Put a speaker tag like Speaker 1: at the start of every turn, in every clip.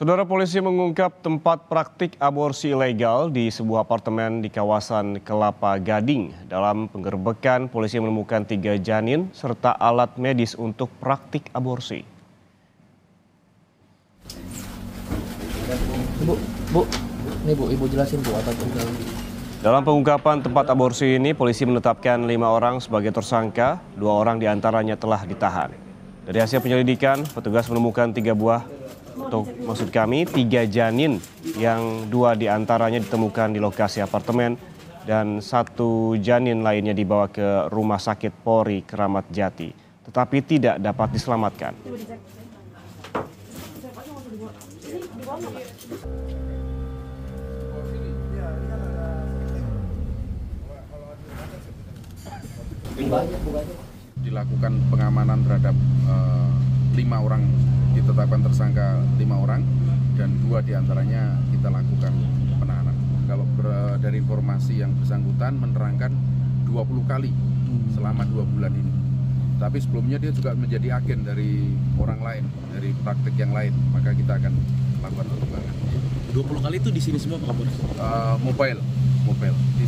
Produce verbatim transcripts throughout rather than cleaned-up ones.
Speaker 1: Saudara, polisi mengungkap tempat praktik aborsi ilegal di sebuah apartemen di kawasan Kelapa Gading. Dalam penggerbekan, polisi menemukan tiga janin serta alat medis untuk praktik aborsi.
Speaker 2: Bu, bu, nih bu, ibu jelasin bu apa itu.
Speaker 1: Dalam pengungkapan tempat aborsi ini, polisi menetapkan lima orang sebagai tersangka, dua orang diantaranya telah ditahan. Dari hasil penyelidikan, petugas menemukan tiga buah Atau maksud kami tiga janin yang dua diantaranya ditemukan di lokasi apartemen dan satu janin lainnya dibawa ke Rumah Sakit Polri Kramat Jati, tetapi tidak dapat diselamatkan.
Speaker 3: Dilakukan pengamanan terhadap uh, lima orang, ditetapkan tersangka lima orang dan dua diantaranya kita lakukan penahanan. Kalau ber, dari informasi yang bersangkutan menerangkan dua puluh kali selama dua bulan ini. Tapi sebelumnya dia juga menjadi agen dari orang lain, dari praktik yang lain, maka kita akan lakukan pengembangan.
Speaker 2: dua puluh kali itu di sini semua Pak Kapolres?
Speaker 3: Uh, mobile, mobile. Di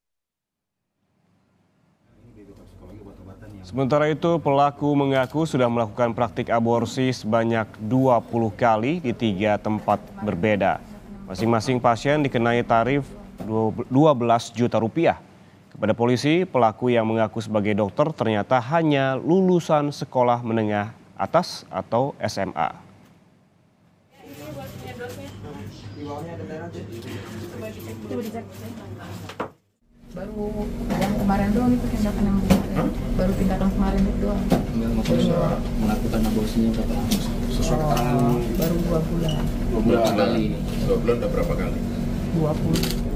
Speaker 1: Sementara itu, pelaku mengaku sudah melakukan praktik aborsi sebanyak dua puluh kali di tiga tempat berbeda. Masing-masing pasien dikenai tarif dua belas juta rupiah. Kepada polisi, pelaku yang mengaku sebagai dokter ternyata hanya lulusan sekolah menengah atas atau S M A.
Speaker 4: Baru yang kemarin doang itu tindakan yang kemarin. Huh? Baru tindakan kemarin itu doang.
Speaker 2: Maksudnya melakukan aborsinya berapa lama?
Speaker 4: Sesuai keterangan. Baru dua bulan.
Speaker 3: Dua bulan kali. Dua bulan udah berapa kali?
Speaker 4: Dua puluh.